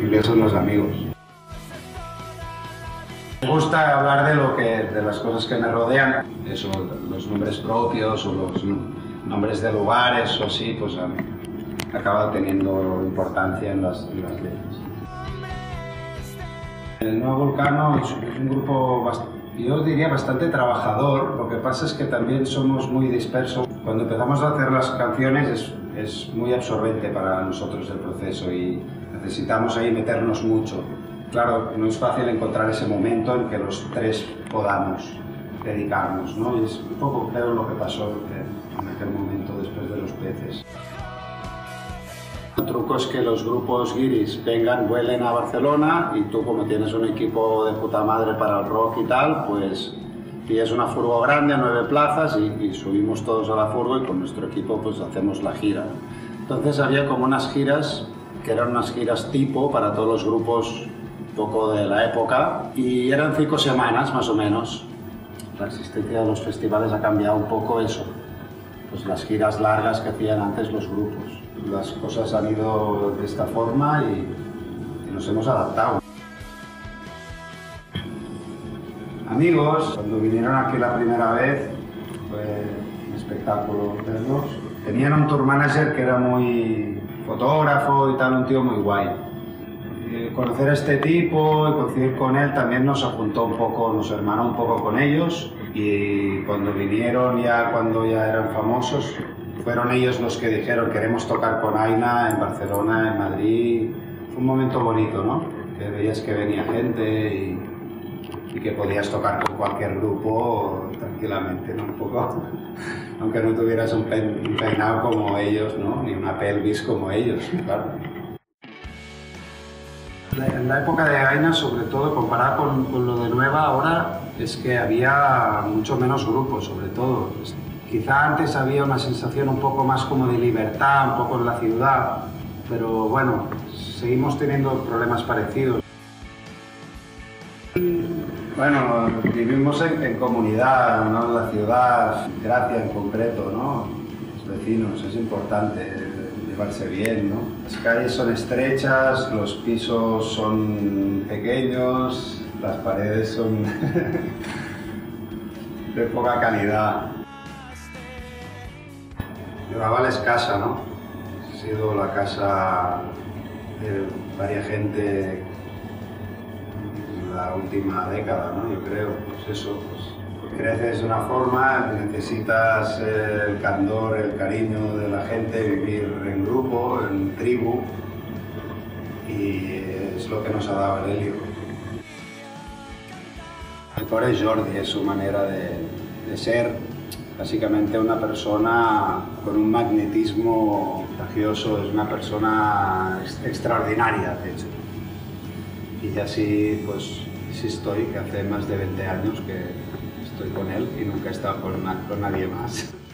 imprescindibles son los amigos. Me gusta hablar de las cosas que me rodean, eso, los nombres propios o los nombres de lugares o así, pues acaba teniendo importancia en las letras. El Nuevo Vulcano es un grupo, yo diría, bastante trabajador. Lo que pasa es que también somos muy dispersos. Cuando empezamos a hacer las canciones es muy absorbente para nosotros el proceso y necesitamos ahí meternos mucho. Claro, no es fácil encontrar ese momento en que los tres podamos dedicarnos, ¿no? Y es un poco, creo, lo que pasó en aquel momento después de Los Peces. El truco es que los grupos guiris vuelen a Barcelona y tú, como tienes un equipo de puta madre para el rock y tal, pues pillas una furgo grande a 9 plazas y subimos todos a la furgo y con nuestro equipo pues hacemos la gira. Entonces había como unas giras que eran unas giras tipo para todos los grupos un poco de la época y eran 5 semanas más o menos. La existencia de los festivales ha cambiado un poco eso, pues las giras largas que hacían antes los grupos. Las cosas han ido de esta forma y nos hemos adaptado. Amigos, cuando vinieron aquí la primera vez, fue un espectáculo verlos. Tenían un tour manager que era muy fotógrafo y tal, un tío muy guay. Conocer a este tipo y coincidir con él también nos apuntó un poco, nos hermanó un poco con ellos y cuando vinieron cuando ya eran famosos, fueron ellos los que dijeron queremos tocar con Aina en Barcelona, en Madrid. Fue un momento bonito, ¿no? Que veías que venía gente y que podías tocar con cualquier grupo tranquilamente, ¿no? Un poco, aunque no tuvieras un peinado como ellos, ¿no? Ni una pelvis como ellos, claro. En la época de Aina, sobre todo, comparado con lo de Nueva ahora, es que había mucho menos grupos, sobre todo. Quizá antes había una sensación un poco más como de libertad, un poco en la ciudad, pero bueno, seguimos teniendo problemas parecidos. Bueno, vivimos en comunidad, no en la ciudad, Gracia en concreto, ¿no? Los vecinos, es importante llevarse bien, ¿no? Las calles son estrechas, los pisos son pequeños, las paredes son de poca calidad. Raval es casa, ¿no? Ha sido la casa de varias gente en la última década, ¿no? Yo creo, pues eso, pues creces de una forma, necesitas el candor, el cariño de la gente, vivir en grupo, en tribu, y es lo que nos ha dado el Helio. El core es Jordi, es su manera de ser. Básicamente una persona con un magnetismo contagioso, es una persona extraordinaria, de hecho. Y así, pues, sí estoy, que hace más de 20 años que estoy con él y nunca he estado con nadie más.